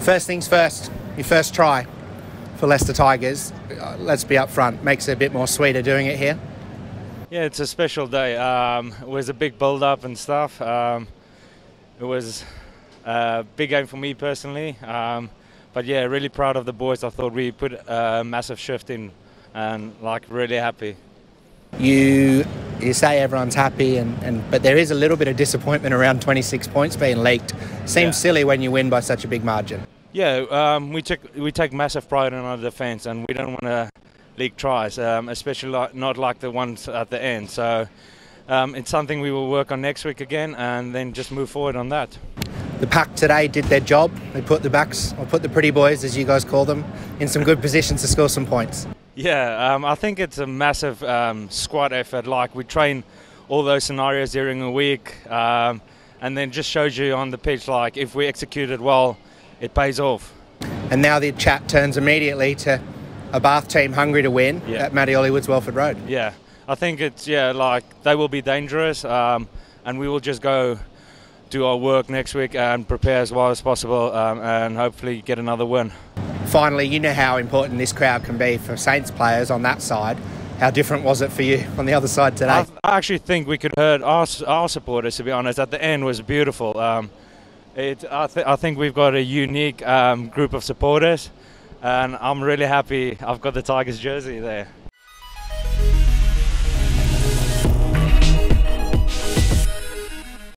First things first, your first try for Leicester Tigers. Let's be up front, makes it a bit more sweeter doing it here. Yeah, it's a special day. It was a big build-up and stuff. It was a big game for me personally. But yeah, really proud of the boys. I thought we put a massive shift in and really happy. You say everyone's happy, but there is a little bit of disappointment around 26 points being leaked. Seems silly when you win by such a big margin. Yeah, we take massive pride in our defence, and we don't want to leak tries, especially not like the ones at the end. So it's something we will work on next week again, and then just move forward on that. The pack today did their job. They put the backs, or put the pretty boys, as you guys call them, in some good positions to score some points. Yeah, I think it's a massive squad effort. We train all those scenarios during a week, and then just shows you on the pitch, if we execute it well, it pays off. And now the chat turns immediately to a Bath team hungry to win at Matty Hollywood's Welford Road. Yeah, I think it's, they will be dangerous, and we will just go do our work next week and prepare as well as possible, and hopefully get another win. Finally, you know how important this crowd can be for Saints players on that side. How different was it for you on the other side today? I actually think we could hurt our supporters, to be honest. At the end was beautiful. I think we've got a unique group of supporters, and I'm really happy I've got the Tigers jersey there.